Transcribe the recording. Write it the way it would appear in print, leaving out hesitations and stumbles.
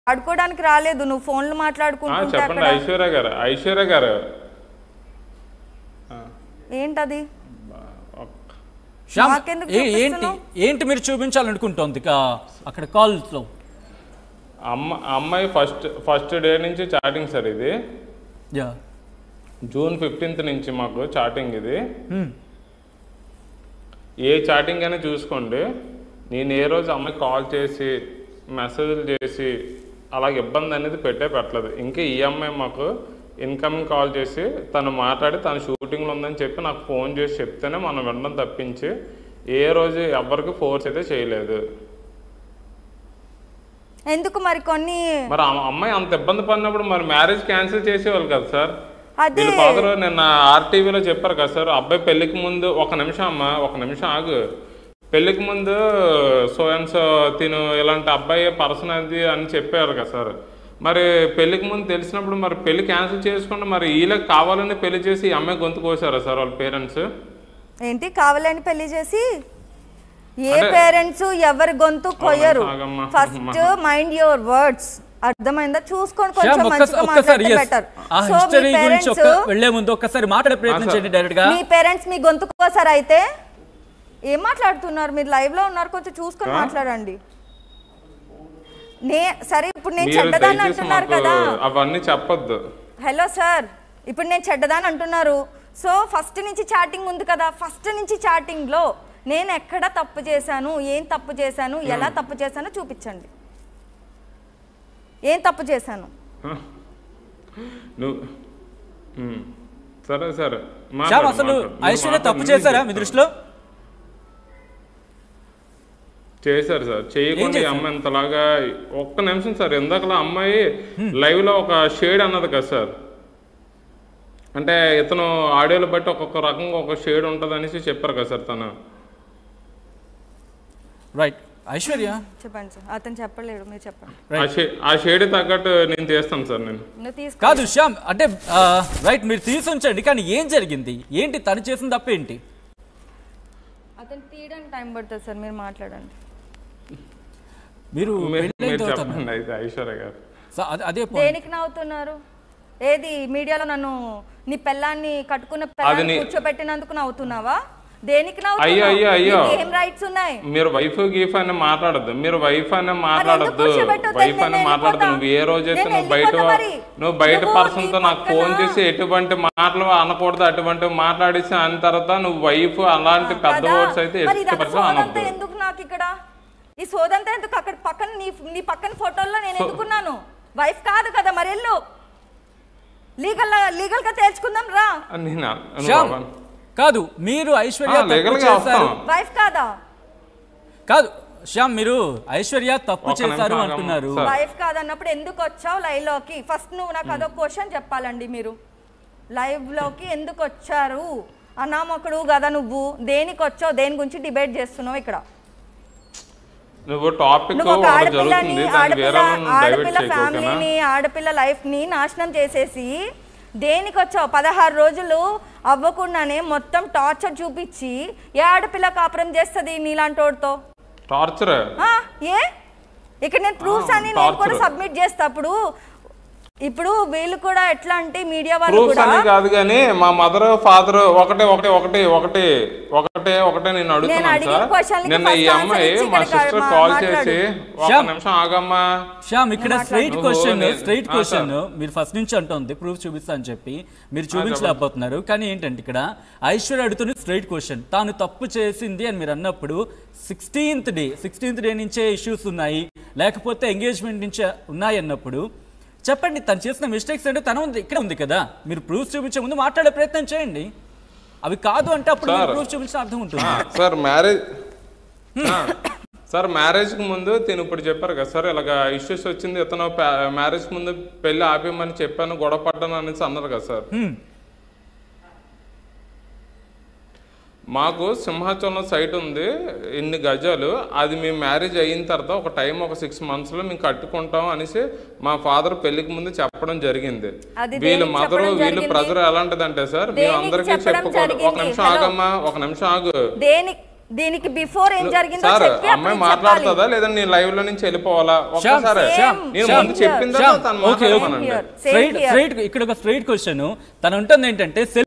ఆడుకోవడానికి రాలేదు, నువ్వు ఫోన్లు మాట్లాడుకుంటుంటే. చెప్పండి ఐశ్వర్య గారు ఏంటది? ఏంటి మీరు చూపించాలనుకుంటోంది అక్కడ కాల్స్ లో? అమ్మాయి ఫస్ట్ డే నుంచి చాటింగ్ సార్. ఇది జూన్ 15th నుంచి మాకు చాటింగ్. ఇది ఏ చాటింగ్ అయినా చూసుకోండి. నేను ఏ రోజు అమ్మాయి కాల్ చేసి మెసేజ్లు చేసి అలాగే ఇబ్బంది అనేది పెట్టలేదు. ఇంకా ఈ అమ్మాయి మాకు ఇన్కమింగ్ కాల్ చేసి తను మాట్లాడి తను షూటింగ్లో ఉందని చెప్పి నాకు ఫోన్ చేసి చెప్తేనే మనం వినడం తప్పించి ఏ రోజు ఎవరికి ఫోర్స్ అయితే చేయలేదు. ఎందుకు మరి కొన్ని మరి అమ్మాయి అంత ఇబ్బంది పడినప్పుడు మరి మ్యారేజ్ క్యాన్సిల్ చేసేవాళ్ళు కదా సార్. వీళ్ళ ఫాదర్ నిన్న ఆర్టీవీలో చెప్పారు కదా సార్, అబ్బాయి పెళ్లికి ముందు ఒక నిమిషం ఆగు, పెళ్లికి ముందు సో అండ్ సో తిను ఇలాంటి అబ్బాయి పర్సన్ అది అని చెప్పారు కదా సార్. మరి పెళ్లికి ముందు తెలిసినప్పుడు మరి పెళ్లి క్యాన్సిల్ చేసుకుంటే మరి వీళ్ళకి కావాలని పెళ్లి చేసి ఈ అమ్మాయి గొంతు కోసారా సార్ వాళ్ళ పేరెంట్స్? ఏంటి కావాలని పెళ్లి చేసి? ఏ పేరెంట్స్ ఎవరి గొంతు కొయ్యరు. ఫస్ట్ మైండ్ యువర్ వర్డ్స్, అర్థమైందా? చూసుకోండి కొంచెం మంచిగా మాట్లాడితే బెటర్. సో మీ పేరెంట్స్ వెళ్ళే ముందు ఒక్కసారి మాట్లాడే ప్రయత్నం చేయండి డైరెక్ట్ గా. మీ పేరెంట్స్ మీ గొంతు కోసారా? అయితే ఏం మాట్లాడుతున్నారు మీరు? లైవ్ లో ఉన్నారు, కొంచెం చూసుకొని మాట్లాడండి. సరే ఇప్పుడు నేను చెడ్డదాన్ని అంటున్నారు కదా, అవన్నీ చెప్పొద్దు. హలో సార్, ఇప్పుడు నేను చెడ్డదాన్ని అంటున్నారు. సో ఫస్ట్ నుంచి చాటింగ్ ఉంది కదా, ఫస్ట్ నుంచి చాటింగ్ లో నేను ఎక్కడ తప్పు చేశాను, ఏం తప్పు చేశాను, ఎలా తప్పు చేశానో చూపించండి. ఏం తప్పు చేశాను? సరే సరే అసలు ఐశ్వర్య తప్పు చేశారా మీ దృష్టిలో? చేశారు సార్. చేయకుండా అమ్మాయి అంతలాగా ఒక్క నిమిషం సార్. ఇందాకలా అమ్మాయి లైవ్ లో ఒక షేడ్ అన్నది కదా సార్, అంటే ఇతను ఆడియోలో బట్టి ఒక్కొక్క రకంగా ఒక షేడ్ ఉంటుంది అనేసి చెప్పారు కదా సార్ తను. రైట్ ఐశ్వర్య చెప్పండి సార్. అతను చెప్పలేడు, మీరు చెప్పండి. ఆ షేడ్ తగ్గట్టు నేను చేస్తాను సార్. నేను కాదు శ్యామ్, అంటే రైట్ మీరు తీసి ఉంచండి, కానీ ఏం జరిగింది ఏంటి? తను చేసిన తప్పేంటి? అతను తీయడానికి టైం పడుతుంది సార్, మీరు మాట్లాడండి. మీరు ఐశ్వర్య గారు దేనికి నవ్వుతున్నారు? ఏది మీడియాలో నన్ను నీ పెళ్ళాన్ని కట్టుకున్న పెళ్ళాన్ని కూర్చోబెట్టినందుకు నవ్వుతున్నావా? దేనికి నవ్వుతున్నావు? ఏం రైట్స్ ఉన్నాయి? మీరు వైఫ్ గీఫ్ అని మాట్లాడద్దు, మీరు వైఫ్ అని మాట్లాడద్దు, వైఫ్ అని మాట్లాడద్దు. నువ్వు ఏ రోజైతే నువ్వు బయట పర్సన్ తో నాకు ఫోన్ చేసి ఎటువంటి మాటలు అనకూడదు, అటువంటి మాట్లాడేసి అన్న తర్వాత నువ్వు వైఫ్ అలాంటి పెద్ద వర్డ్స్ అయితే అనొద్దు. ఎందుకు నాకు ఇక్కడ ఈ సోదంతా ఎందుకు? అక్కడ పక్కన నీ పక్కన ఫోటోల్లో నేను ఎందుకున్నాను? వైఫ్ కాదు కదా, మరి వెళ్ళు లీగల్ గా తేల్చుకుందాం రా. కాదు మీరు ఐశ్వర్య తప్పు చేశారు, వైఫ్ కాదా? కాదు శ్యామ్, మీరు ఐశ్వర్య తప్పు చేశారు అంటున్నారు. వైఫ్ కాదన్నప్పుడు ఎందుకు వచ్చావు లైవ్ లోకి? ఫస్ట్ నువ్వు నాకు అదొక క్వశ్చన్ చెప్పాలండి. మీరు లైవ్ లోకి ఎందుకు వచ్చారు? అనామకుడు కదా నువ్వు, దేనికి వచ్చావు? దేని గురించి డిబేట్ చేస్తున్నావు ఇక్కడ? నువ్వు ఒక ఆడపిల్లని, ఆడపిల్ల ఫ్యామిలీని, ఆడపిల్ల లైఫ్ ని నాశనం చేసేసి దేనికి వచ్చావు? 16 రోజులు అవ్వకుండానే మొత్తం టార్చర్ చూపించి ఏ ఆడపిల్ల కాపురం చేస్తుంది నీలాంటి వాడితో? టార్చర్ ఏ? ఇక్కడ నేను ప్రూఫ్స్ అని నేను కూడా సబ్మిట్ చేస్తా. ఇప్పుడు వీళ్ళు కూడా ఎట్లా అంటే మీడియా వాళ్ళు కూడా కాదు కానీ మా మదర్ ఫాదర్ ఒకటే నేను అడుగుతున్నాను సార్. నిన్న ఈ అమ్మాయి మా సిస్టర్ కాల్ చేసి ఒక నిమిషం ఆగమ్మా శ్యామ్, ఇక్కడ స్ట్రైట్ క్వశ్చన్ మీరు ఫస్ట్ నుంచి అంటుంది ప్రూఫ్ చూపిస్తా అని చెప్పి మీరు చూపించలేకపోతున్నారు. కానీ ఏంటంటే ఇక్కడ ఐశ్వర్య అడుగుతున్న స్ట్రైట్ క్వశ్చన్, తాను తప్పు చేసింది అని మీరు అన్నప్పుడు 16th డే నుంచే ఇష్యూస్ ఉన్నాయి, లేకపోతే ఎంగేజ్మెంట్ నుంచే ఉన్నాయి అన్నప్పుడు చెప్పండి. తను చేసిన మిస్టేక్స్ అంటే తను ఇక్కడ ఉంది కదా, మీరు ప్రూఫ్ చూపించే ముందు మాట్లాడే ప్రయత్నం చేయండి. అవి కాదు అంటే అప్పుడు ప్రూఫ్ చూపించిన అర్థం ఉంటుంది సార్. మ్యారేజ్ కి ముందు తిను ఇప్పుడు చెప్పారు కదా సార్, ఇలాగ ఇష్యూస్ వచ్చింది, ఇతను మ్యారేజ్ కి ముందు పెళ్లి ఆపేయమని చెప్పాను, గొడవ పడ్డాను అనేసి అన్నారు కదా సార్. మాకు సింహాచలం సైట్ ఉంది, ఇన్ని గజాలు, అది మేము మ్యారేజ్ అయిన తర్వాత ఒక టైం ఒక 6 monthsలో మేము కట్టుకుంటాం అనేసి మా ఫాదర్ పెళ్లికి ముందు చెప్పడం జరిగింది. వీళ్ళ మదర్ వీళ్ళు ప్రెజర్ ఎలాంటిదంటే సార్, మేము అందరికీ చెప్పుకోవడం. ఒక నిమిషం ఆగమ్మా, ఒక నిమిషం ఆగు. దీనికి బిఫోర్ ఏం జరిగిందో సార్ చెప్పి అమ్మాయి మాట్లాడుతుందా లేదా నీ లైవ్ లో నుంచి వెళ్ళిపోవాలా ఒక్కసారి నేను ముందు చెప్పిన తర్వాత ఇక్కడ ఒక స్ట్రైట్ క్వశ్చన్ తను ఉంటుంది ఏంటంటే